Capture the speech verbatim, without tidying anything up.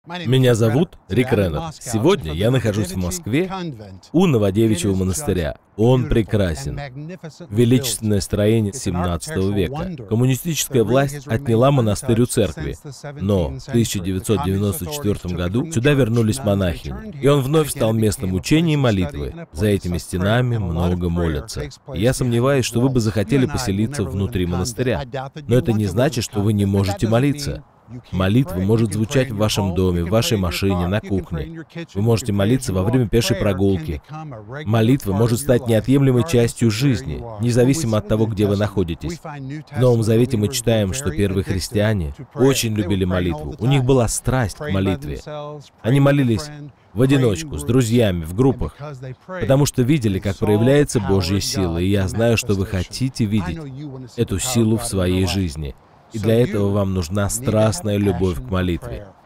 Меня зовут Рик Реннер. Сегодня я нахожусь в Москве у Новодевичьего монастыря. Он прекрасен. Величественное строение семнадцатого века. Коммунистическая власть отняла монастырь у церкви. Но в тысяча девятьсот девяносто четвёртом году сюда вернулись монахини. И он вновь стал местом учения и молитвы. За этими стенами много молятся. И я сомневаюсь, что вы бы захотели поселиться внутри монастыря. Но это не значит, что вы не можете молиться. Молитва может звучать в вашем доме, в вашей машине, на кухне. Вы можете молиться во время пешей прогулки. Молитва может стать неотъемлемой частью жизни, независимо от того, где вы находитесь. В Новом Завете мы читаем, что первые христиане очень любили молитву. У них была страсть к молитве. Они молились в одиночку, с друзьями, в группах, потому что видели, как проявляется Божья сила, и я знаю, что вы хотите видеть эту силу в своей жизни. И для этого вам нужна страстная любовь к молитве.